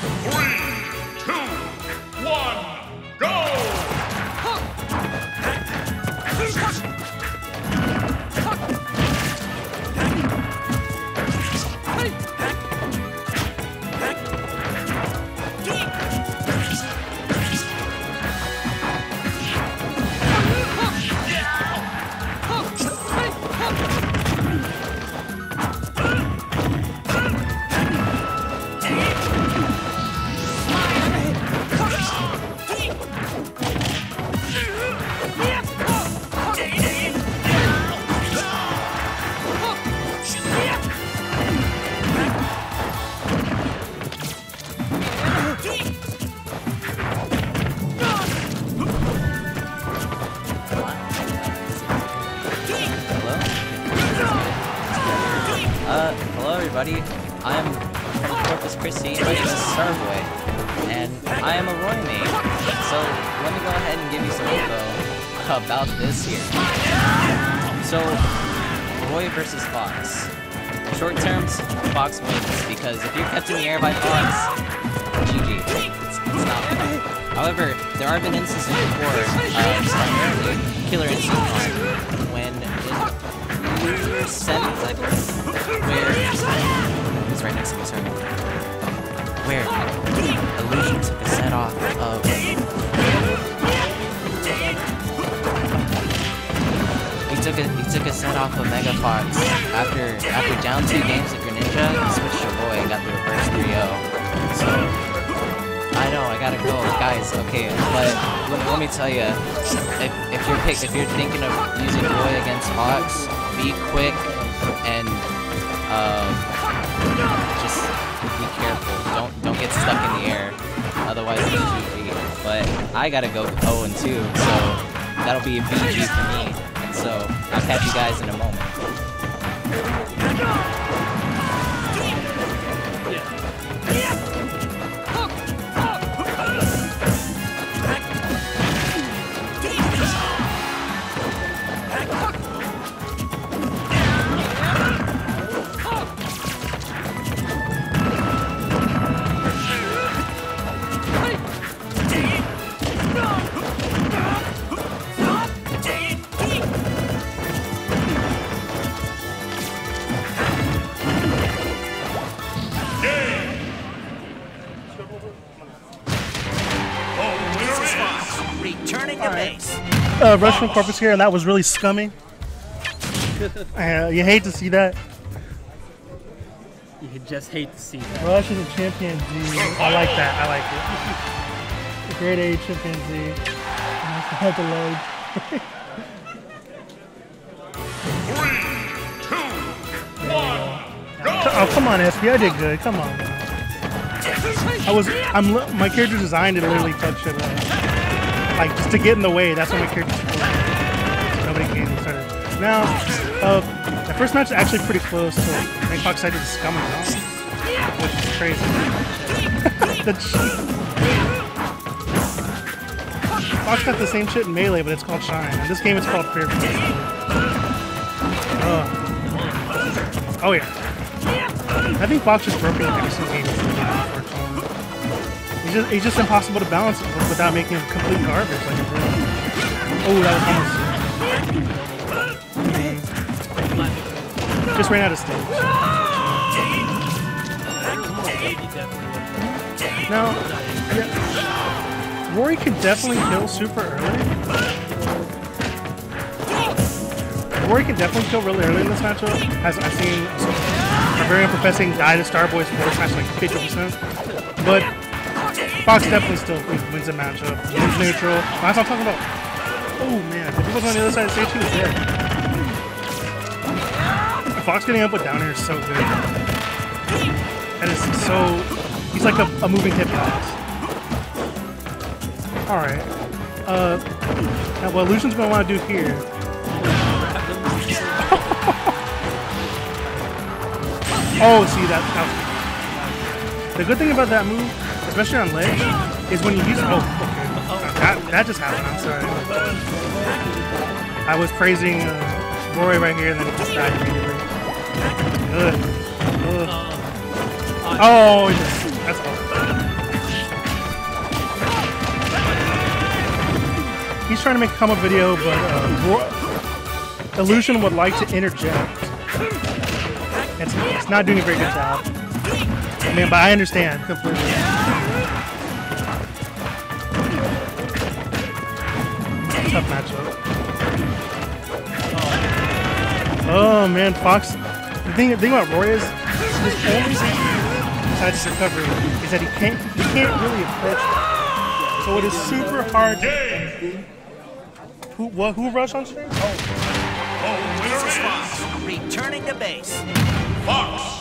3, 2, 1, go! Hello everybody, I'm from Corpus Christi, my name is Starboy, and I am a Roy main, so let me go ahead and give you some info about this here. So, Roy versus Fox. Short terms, Fox wins, because if you're kept in the air by Fox, GG. It's not fun. However, there have been instances before, primarily Killer Instinct, when in settings, I believe, where it's right next to me, sorry. Where Illusion took a set off of he took a set off of Mega Fox after down 2 games of Greninja, he switched to Roy and got the reverse 3-0. So I know I gotta go, guys. Okay, but let me tell you, if you're thinking of using Roy against Fox, be quick and just be careful. Don't get stuck in the air. Otherwise it's GG. But I gotta go 0-2, so that'll be a BG for me. And so I'll catch you guys in a moment. Returning to base. Rush from Corpus here, and that was really scummy. You hate to see that. You just hate to see that. Rush is a chimpanzee. I like that. I like it. Grade A chimpanzee. I have to load. 3, 2, 1, go! Oh, come on, SP. I did good. Come on. My character designed to literally touch it. Like, just to get in the way. That's what my character's for. So nobody can get started. Now, the first match is actually pretty close to make Fox side to the scum of it, which is crazy. The Fox got the same shit in Melee, but it's called Shine. In this game, it's called Fear. Oh yeah. I think Fox is broken in every single game. It's just impossible to balance it without making him complete garbage. Like, oh, that was almost. Just ran out of stage. Now, yeah, Rory can definitely kill super early. Rory can definitely kill really early in this matchup. As I've seen a very unprofessing die to Starboy's force match like 50%. But Fox definitely still wins the matchup. Wins neutral. That's what I'm talking about. Oh man, if he was on the other side of the stage, he was dead. Fox getting up with down air is so good. That is so. He's like a moving hip box. Alright. Now what Illusion's gonna want to do here. Oh, see that. The good thing about that move, especially on ledge, is when you use it. Oh, okay. That just happened. I'm sorry. I was praising Roy right here, and then it just died immediately. Ugh. Oh, that's all. he's trying to make a come-up video, but Illusion would like to interject. It's not doing a very good job. I mean, but I understand completely. Tough matchup. Oh man, Fox. The thing about Roy is his only besides his recovery is that he can't really approach that. So it is super hard. Who rushed on stream? The winner is Returning to base. Fox.